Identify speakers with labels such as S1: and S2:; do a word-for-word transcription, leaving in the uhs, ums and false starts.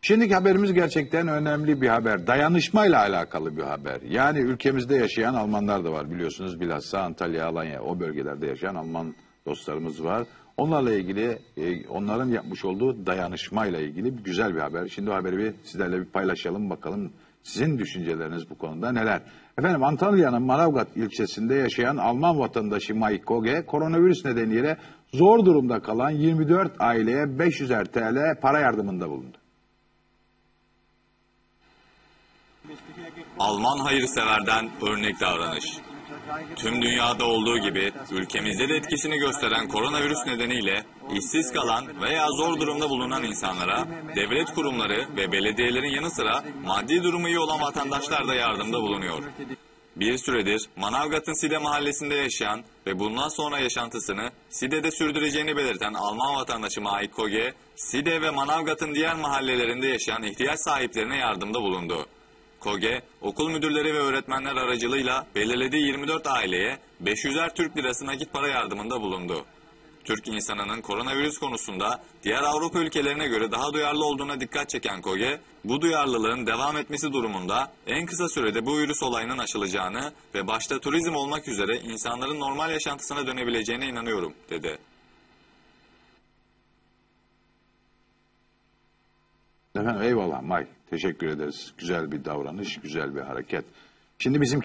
S1: Şimdiki haberimiz gerçekten önemli bir haber. Dayanışmayla alakalı bir haber. Yani ülkemizde yaşayan Almanlar da var biliyorsunuz. Bilhassa Antalya, Alanya o bölgelerde yaşayan Alman dostlarımız var. Onlarla ilgili, e, onların yapmış olduğu dayanışmayla ilgili bir güzel bir haber. Şimdi o haberi bir sizlerle bir paylaşalım bakalım. Sizin düşünceleriniz bu konuda neler? Efendim Antalya'nın Manavgat ilçesinde yaşayan Alman vatandaşı Mike Koge, koronavirüs nedeniyle zor durumda kalan yirmi dört aileye beş yüzer T L para yardımında bulundu.
S2: Alman hayırseverden örnek davranış. Tüm dünyada olduğu gibi ülkemizde de etkisini gösteren koronavirüs nedeniyle işsiz kalan veya zor durumda bulunan insanlara devlet kurumları ve belediyelerin yanı sıra maddi durumu iyi olan vatandaşlar da yardımda bulunuyor. Bir süredir Manavgat'ın Side mahallesinde yaşayan ve bundan sonra yaşantısını Side'de sürdüreceğini belirten Alman vatandaşı Mike Koge, Side ve Manavgat'ın diğer mahallelerinde yaşayan ihtiyaç sahiplerine yardımda bulundu. Koge, okul müdürleri ve öğretmenler aracılığıyla belirlediği yirmi dört aileye beş yüzer Türk lirası nakit para yardımında bulundu. Türk insanının koronavirüs konusunda diğer Avrupa ülkelerine göre daha duyarlı olduğuna dikkat çeken Koge, bu duyarlılığın devam etmesi durumunda en kısa sürede bu virüs olayının aşılacağını ve başta turizm olmak üzere insanların normal yaşantısına dönebileceğine inanıyorum, dedi.
S1: Efendim eyvallah Mike. Teşekkür ederiz. Güzel bir davranış, güzel bir hareket. Şimdi bizim